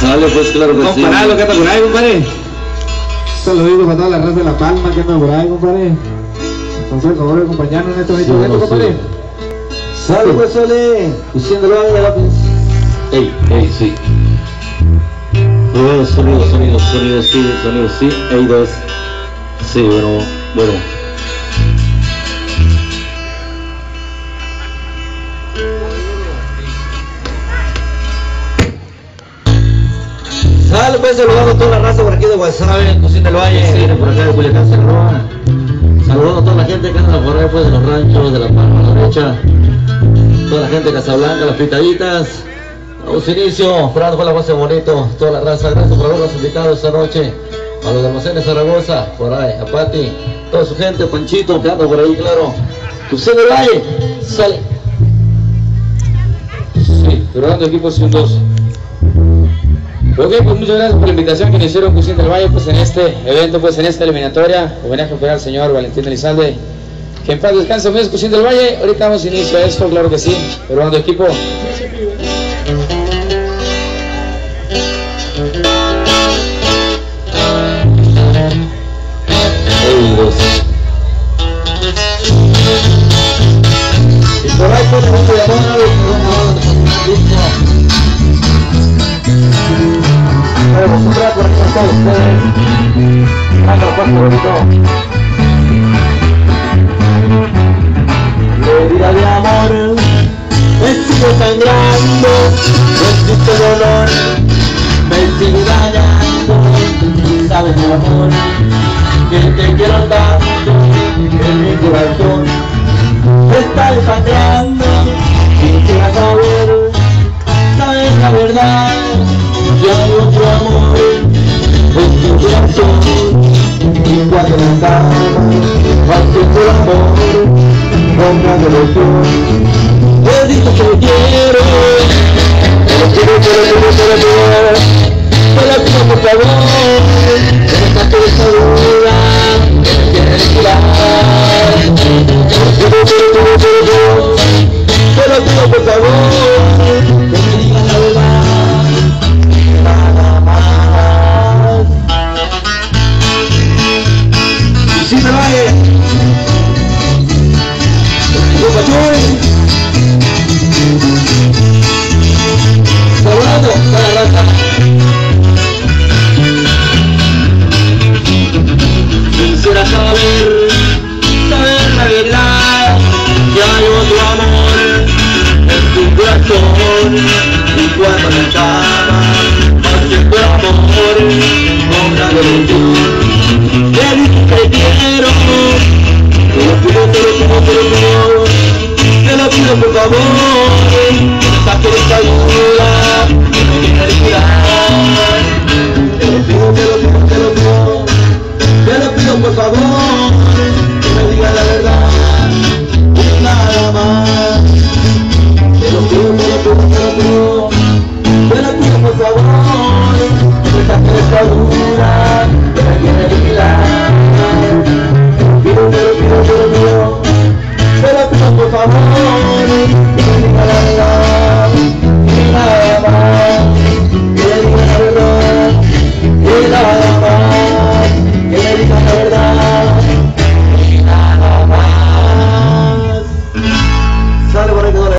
Dale, pues claro que sí. Comparado, ¿qué está por ahí, compadre? Saluditos para toda la raza de La Palma que anda por ahí, compadre. Por favor, acompañarnos en estos eventos, compadre. Sale, pues sale. Diciéndolo a la lápiz. Ey, sí. Sonido, sí. Ey, dos. Sí, bueno. Sale, pues saludando a toda la raza por aquí de Guasave, Cocina del Valle, por acá de Culiacán, Cerrón. Saludando a toda la gente que anda por ahí, pues, de los ranchos, de La Palma, La Derecha. Toda la gente de Casablanca, las pitaditas. Vamos inicio, esperando por la base bonito, toda la raza. Gracias por habernos invitado esta noche a los almacenes Zaragoza, por ahí, a Pati, toda su gente, Panchito, que anda por ahí, claro. Cocina del Valle, sale. Sí, pero dando equipos 1-2. Ok, pues muchas gracias por la invitación que nos hicieron Cocina del Valle, pues en este evento, pues en esta eliminatoria, homenaje al señor Valentín Elizalde. Que en paz descanse, amigos de Cocina del Valle. Ahorita damos inicio a esto, claro que sí, pero dando equipo. Y por ahí pues mucho de amor, vamos un rato aquí con todos ustedes. Anda, pues bonito. Herida de amor, me sigo sangrando, no existe dolor, me sigo dañando. Sabes mi amor, que te quiero tanto, en mi corazón está desangrando. Quisiera saber, sabes la verdad, ya hay otro amor en tu corazón. Y cuando me cama, hace por amor, con una devoción. He dicho que lo quiero, te lo pido por favor, que me saque de esta duda, que me quiere curar. Te lo pido por favor, que me digas la verdad, nada más. Y si me vaya, saludando a la raza. Quisiera saber la verdad, que hay otro amor en tu corazón. Y cuando me amas, hace por amor, con una devoción. Te digo que te quiero, te lo pido, te lo pido por favor.